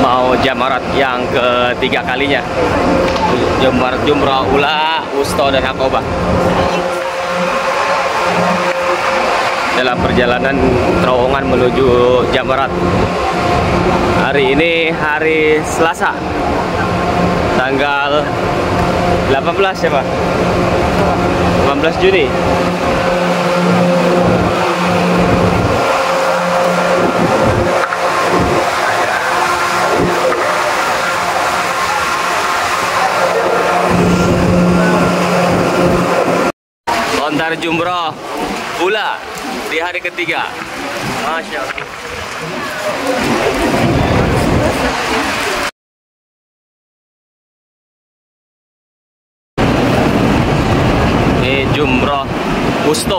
mau jamarat yang ketiga kalinya. Jamarat Jumrah Ula, Wusta dan Aqobah. Dalam perjalanan terowongan menuju jamarat. Hari ini hari Selasa, tanggal 18 ya Pak? 18 Juni. Lontar Jumrah Ula di hari ketiga. Masya Allah. Ini Jumrah Wusta.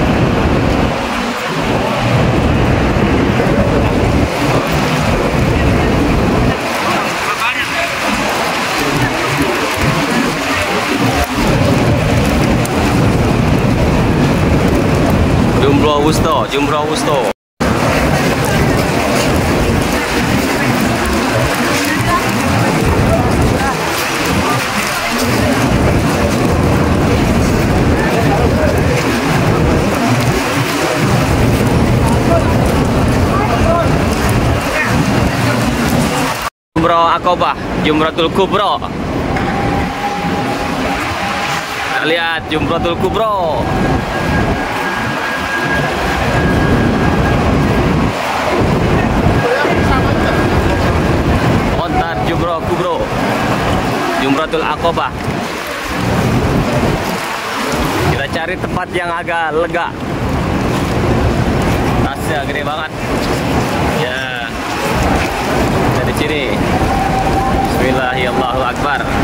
Jumrah Wusta, Jumrah Wusta. Jumrah Aqobah, Jumratul Kubra. Kita lihat Jumratul Kubra. Lontar Jumrah Kubra, Jumratul Aqobah. Kita cari tempat yang agak lega. Tasnya gede banget. Ya. Dari sini. Bismillahirrahmanirrahim.